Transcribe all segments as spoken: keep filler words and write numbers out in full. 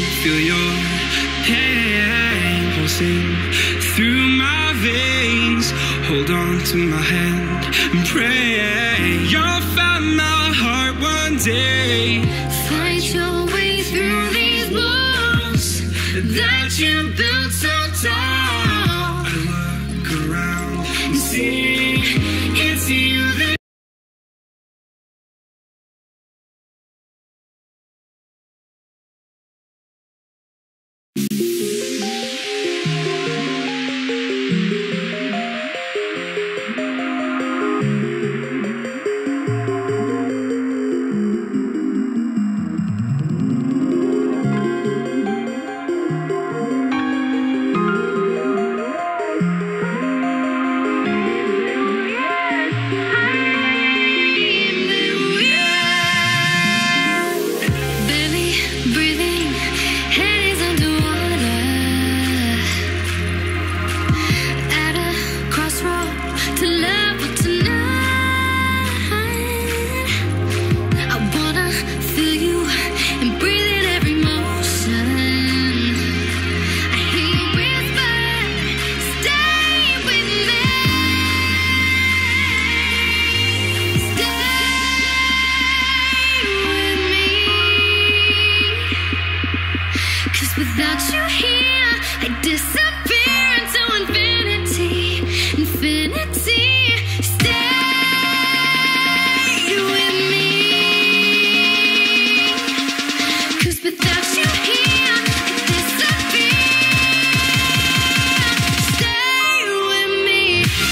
feel your pain pulsing through my veins. Hold on to my hand and pray you'll find my heart one day. Fight your way through these walls that you built so tall. I look around and see it's you that without you here, I disappear into infinity, infinity. Stay with me, 'cause without you here, I disappear. Stay with me.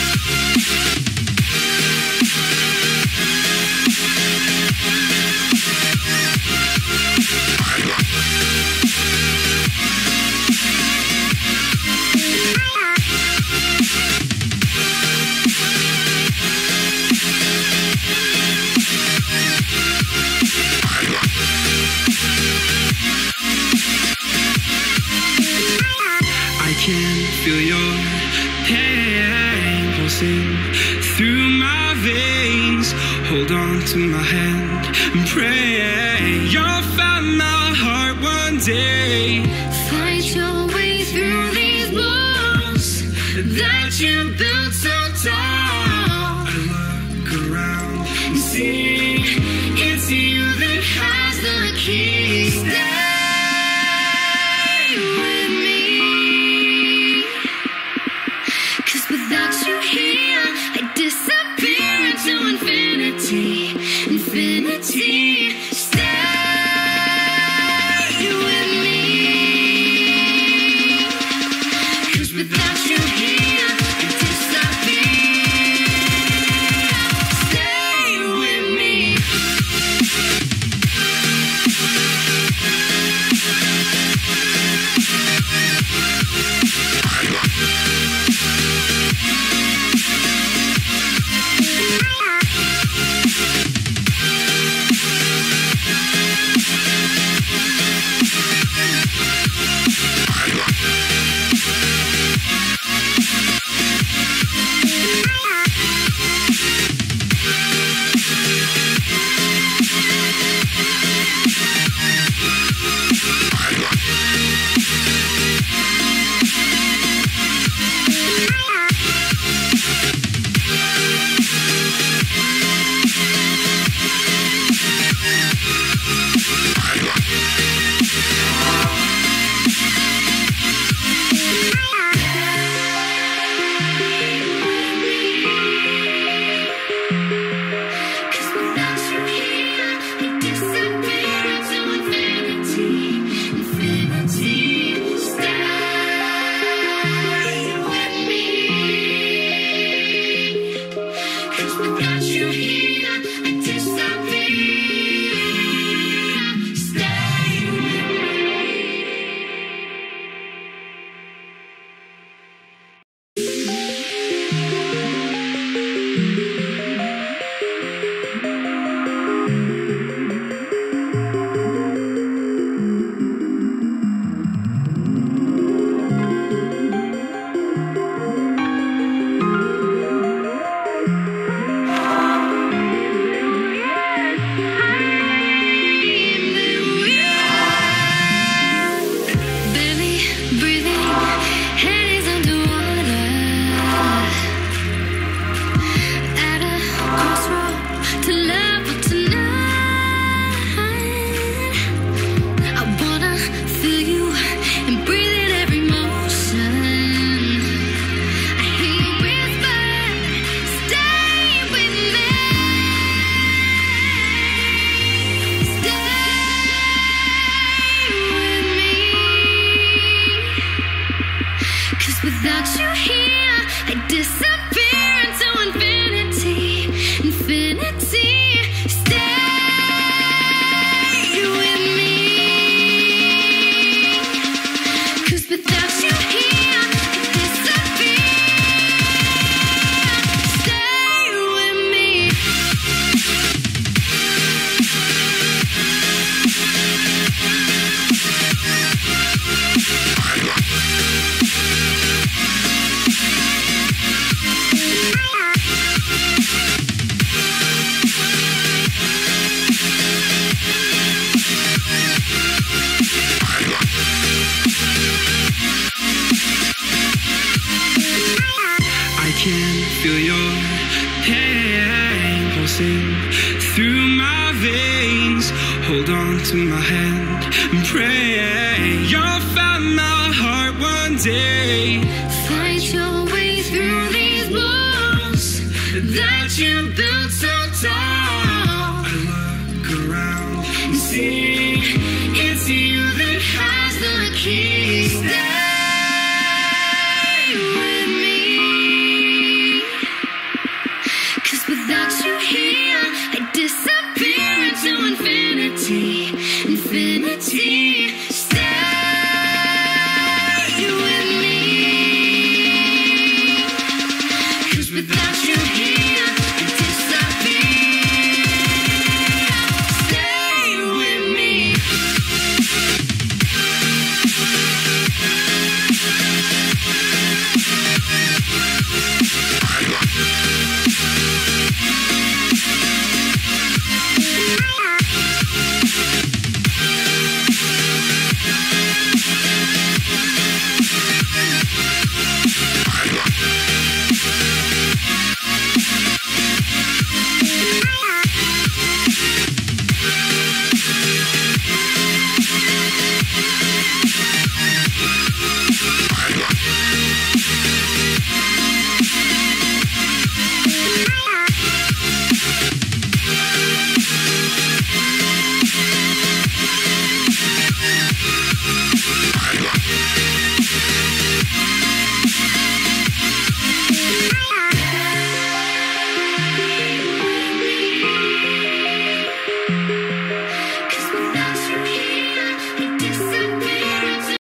I can feel your pain pulsing through my veins. Hold on to my hand and pray you'll find my heart one day. Fight your way through these walls that you built so tall. I look around and see It's you that has the key. Stay with me, 'cause without you here, I disappear into infinity, infinity. Stay with me, 'cause without you here, I disappear. Stay with me. Without you here, I disappear into infinity, infinity. Stay with me, 'cause without you here, I disappear. Stay with me. I can feel your pain pulsing through my veins. Hold on to my hand and pray you'll find my heart one day. Find your way through these walls that you built.